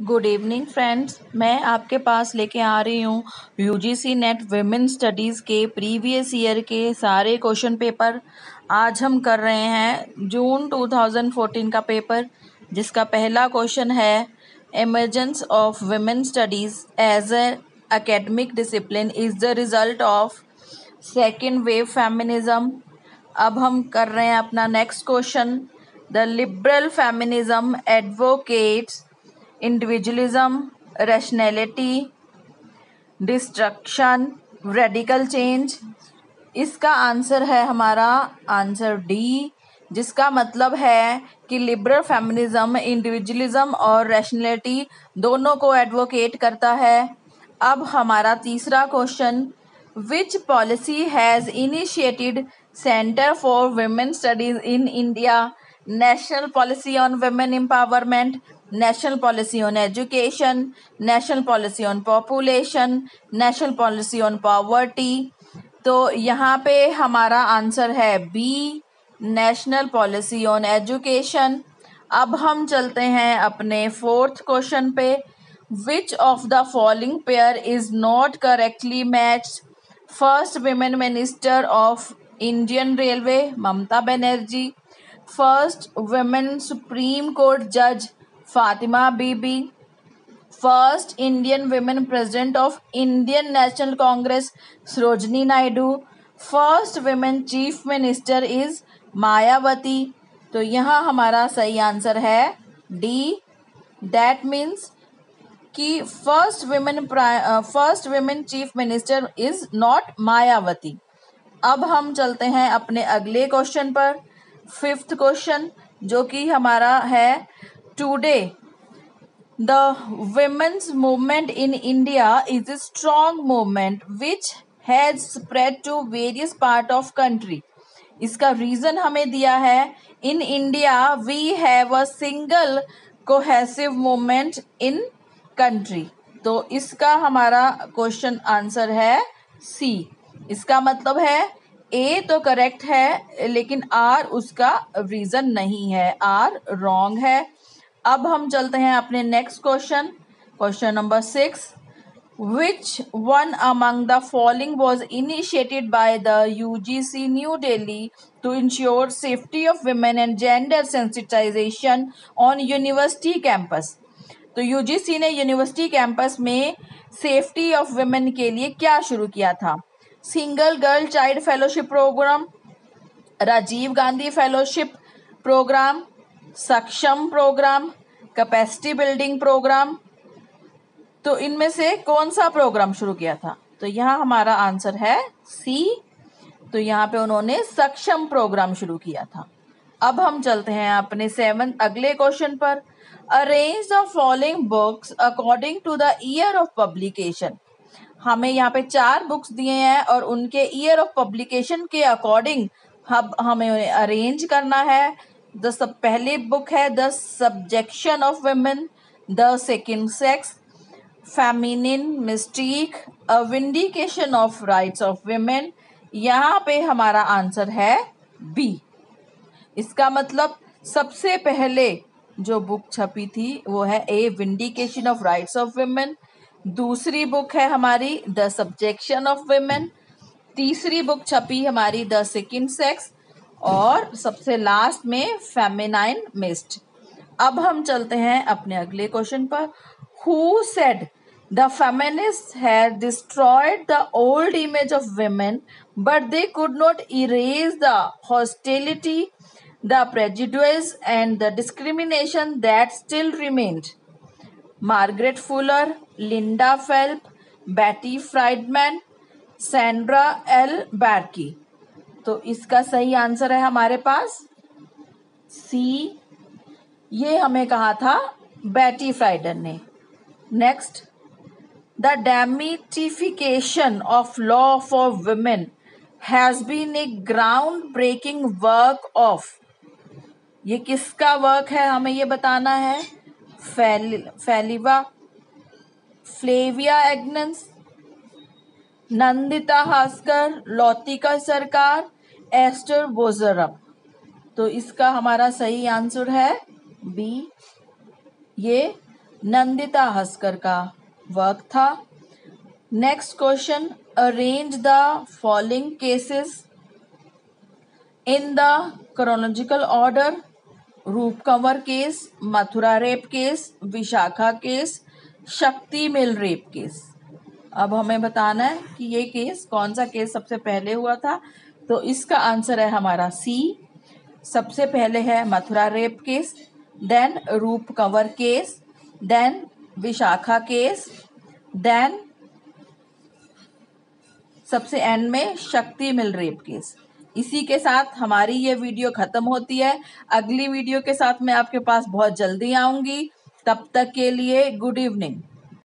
Good evening friends, मैं आपके पास लेके आ रही हूँ यूजीसी नेट विमेन स्टडीज़ के प्रीवियस ईयर के सारे क्वेश्चन पेपर। आज हम कर रहे हैं जून 2014 का पेपर, जिसका पहला क्वेश्चन है emergence of women studies as a academic discipline is the result of second wave feminism. अब हम कर रहे हैं अपना next question. The liberal feminism advocates individualism, rationality, destruction, radical change. इसका आंसर है हमारा आंसर डी, जिसका मतलब है कि लिबरल फेमिनिज्म इंडिविजुअलिज्म और रैशनैलिटी दोनों को एडवोकेट करता है। अब हमारा तीसरा question, which policy has initiated centre for women studies in India? National policy on women empowerment, national policy on education, national policy on population, national policy on poverty. तो यहाँ पे हमारा आंसर है B, national policy on education. अब हम चलते हैं अपने फोर्थ क्वेश्चन पे। Which of the following pair is not correctly matched? First women minister of Indian railway Mamata Banerjee, first women supreme court जज Fatima Bibi, first Indian women president of Indian national congress Sarojini Naidu, first women chief minister is Mayawati. तो यहाँ हमारा सही answer है D, that means कि first women chief minister is not Mayawati. अब हम चलते हैं अपने अगले क्वेश्चन पर, फिफ्थ क्वेश्चन, जो कि हमारा है today the women's movement in India is a strong movement which has spread to various part of country. इसका रीजन हमें दिया है, in India we have a single cohesive movement in country. तो इसका हमारा क्वेश्चन आंसर है सी। इसका मतलब है ए तो करेक्ट है, लेकिन आर उसका रीजन नहीं है, आर रॉन्ग है। अब हम चलते हैं अपने next question, question number 6। Which one among the following was initiated by the UGC new Delhi to ensure safety of women and gender sensitization on university campus? तो यूजीसी ने यूनिवर्सिटी कैंपस में safety of women के लिए क्या शुरू किया था? Single girl child fellowship programme, Rajiv Gandhi fellowship programme, Saksham programme, capacity building programme. तो इनमें से कौन सा प्रोग्राम शुरू किया था? तो यहाँ हमारा आंसर है सी। तो यहाँ पे उन्होंने सक्षम प्रोग्राम शुरू किया था। अब हम चलते हैं अपने अगले क्वेश्चन पर। Arrange the following books according to the year of publication. हमें यहाँ पे 4 बुक्स दिए हैं और उनके ईयर ऑफ पब्लिकेशन के अकॉर्डिंग हमें उन्हें अरेंज करना है। पहली बुक है the subjection of women, the second sex, feminine mystique, a vindication of rights of women. यहाँ पे हमारा आंसर है बी। इसका मतलब सबसे पहले जो बुक छपी थी वो है a, vindication of rights of women. दूसरी बुक है हमारी द सब्जेक्शन ऑफ वुमेन। तीसरी बुक छपी हमारी द सेकेंड सेक्स, और सबसे लास्ट में फेमिनाइन मिस्ट। अब हम चलते हैं अपने अगले क्वेश्चन पर। Who said the feminist had destroyed the old image of women but they could not erase the hostility, the prejudice and the discrimination that still remained? Margaret Fuller, Linda Phelp, Betty Friedman, Sandra L Bartky. तो इसका सही answer है हमारे पास सी। ये हमें कहा था Betty Friedan ने। Next, the demystification of law for women has been a ground breaking work of. ये किसका वर्क है हमें ये बताना है। फ्लेविया एग्नेस, नंदिता हास्कर, लौतिका सरकार, एस्टर बोजरम। तो इसका हमारा सही आंसर है बी, ये नंदिता हस्कर का वर्क था। Next question, arrange the following cases in the chronological order. Roop Kanwar case, Mathura rape case, Vishakha case, Shakti mill rape case. अब हमें बताना है कि ये केस कौन सा केस सबसे पहले हुआ था। तो इसका आंसर है हमारा सी। सबसे पहले है Mathura rape case, then Roop Kanwar case, then Vishakha case, then सबसे एंड में शक्ति मिल रेप केस। इसी के साथ हमारी ये वीडियो खत्म होती है। अगली वीडियो के साथ मैं आपके पास बहुत जल्दी आऊंगी। तब तक के लिए गुड इवनिंग।